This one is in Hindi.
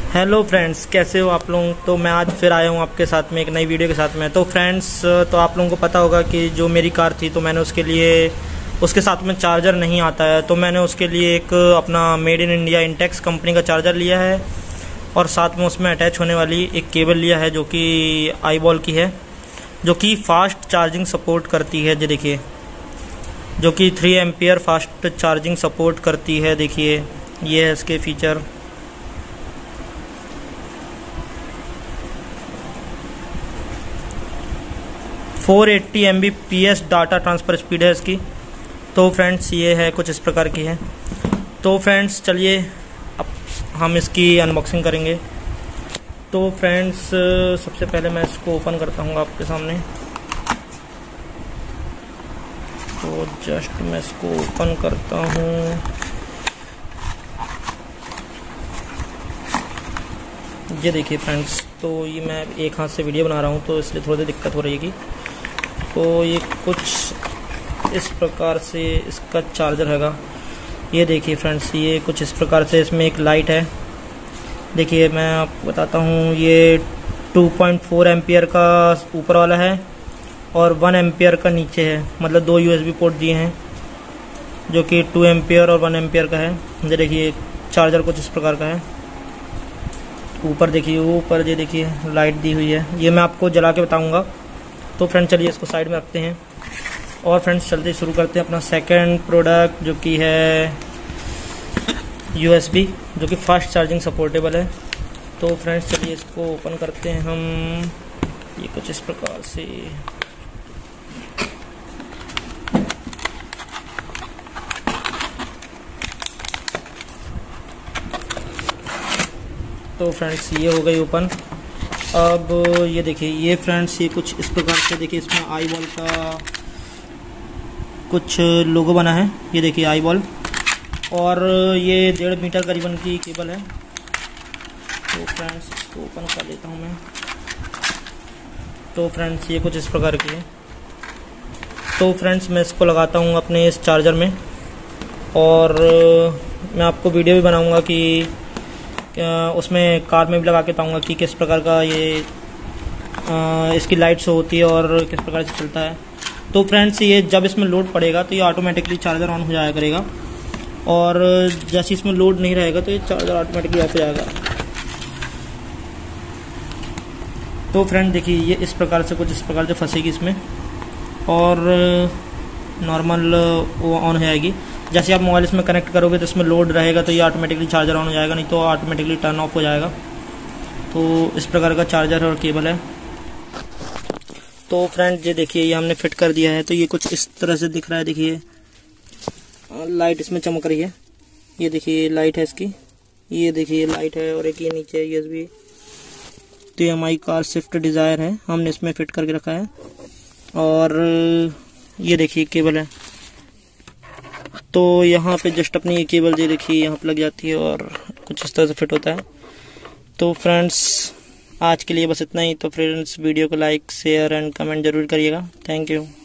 हेलो फ्रेंड्स, कैसे हो आप लोग। तो मैं आज फिर आया हूँ आपके साथ में एक नई वीडियो के साथ में। तो फ्रेंड्स, तो आप लोगों को पता होगा कि जो मेरी कार थी तो मैंने उसके लिए उसके साथ में चार्जर नहीं आता है, तो मैंने उसके लिए एक अपना made in India Intex company का चार्जर लिया है और साथ में उसमें अटैच होने वाली एक केबल लिया है जो कि आईबॉल की है, जो कि फ़ास्ट चार्जिंग सपोर्ट करती है। जी देखिए, जो कि 3 एम्पियर फास्ट चार्जिंग सपोर्ट करती है। देखिए ये है इसके feature. Four 480 Mbps data transfer speed है इसकी। तो फ्रेंड्स ये है, कुछ इस प्रकार की है। तो फ्रेंड्स चलिए अब हम इसकी अनबॉक्सिंग करेंगे। तो फ्रेंड्स सबसे पहले मैं इसको ओपन करता हूँ आपके सामने। तो जस्ट मैं इसको ओपन करता हूँ। ये देखिए फ्रेंड्स, तो ये मैं एक हाथ से वीडियो बना रहा हूँ तो इसलिए थोड़ी दिक्कत हो रही है। तो ये कुछ इस प्रकार से इसका चार्जर हैगा। ये देखिए फ्रेंड्स, ये कुछ इस प्रकार से इसमें एक लाइट है। देखिए मैं आपको बताता हूँ, ये 2.4 एम्पियर का ऊपर वाला है और 1 एम्पियर का नीचे है, मतलब 2 USB पोर्ट दिए हैं जो कि 2 एम्पियर और 1 एम्पियर का है। ये देखिए चार्जर कुछ इस प्रकार का है। ऊपर देखिए, ऊपर ये देखिए लाइट दी हुई है, ये मैं आपको जला के बताऊँगा। तो फ्रेंड्स चलिए इसको साइड में रखते हैं और फ्रेंड्स चलते शुरू करते हैं अपना सेकंड प्रोडक्ट, जो कि है USB, जो कि फास्ट चार्जिंग सपोर्टेबल है। तो फ्रेंड्स चलिए इसको ओपन करते हैं हम। ये कुछ इस प्रकार से तो फ्रेंड्स ये हो गई ओपन। अब ये देखिए, ये फ्रेंड्स ये कुछ इस प्रकार से, देखिए इसमें आईबॉल का कुछ लोगो बना है। ये देखिए आईबॉल, और ये 1.5 मीटर करीबन की केबल है। तो फ्रेंड्स इसको ओपन कर लेता हूँ मैं। तो फ्रेंड्स ये कुछ इस प्रकार की है। तो फ्रेंड्स मैं इसको लगाता हूँ अपने इस चार्जर में, और मैं आपको वीडियो भी बनाऊँगा कि उसमें कार में भी लगा के बताऊँगा कि किस प्रकार का ये इसकी लाइट शो होती है और किस प्रकार से चलता है। तो फ्रेंड्स ये जब इसमें लोड पड़ेगा तो ये ऑटोमेटिकली चार्जर ऑन हो जाया करेगा, और जैसे इसमें लोड नहीं रहेगा तो ये चार्जर ऑटोमेटिकली ऑफ हो जाएगा। तो फ्रेंड देखिए ये इस प्रकार से, कुछ इस प्रकार से फंसेगी इसमें और नॉर्मल वो ऑन हो जाएगी। जैसे आप मोबाइल इसमें कनेक्ट करोगे तो इसमें लोड रहेगा तो ये ऑटोमेटिकली चार्जर ऑन हो जाएगा, नहीं तो ऑटोमेटिकली टर्न ऑफ हो जाएगा। तो इस प्रकार का चार्जर और केबल है। तो फ्रेंड ये देखिए, ये हमने फिट कर दिया है। तो ये कुछ इस तरह से दिख रहा है। देखिए लाइट इसमें चमक रही है। ये देखिए लाइट है इसकी, ये देखिए लाइट है, और एक ये नीचे USB। तो ये हमारी कार स्विफ्ट डिज़ायर है, हमने इसमें फिट करके रखा है। और ये देखिए केबल है। तो यहाँ पे जस्ट अपनी ये केबल ये देखिए यहाँ पे लग जाती है और कुछ इस तरह से फिट होता है। तो फ्रेंड्स आज के लिए बस इतना ही। तो फ्रेंड्स वीडियो को लाइक, शेयर एंड कमेंट जरूर करिएगा। Thank you.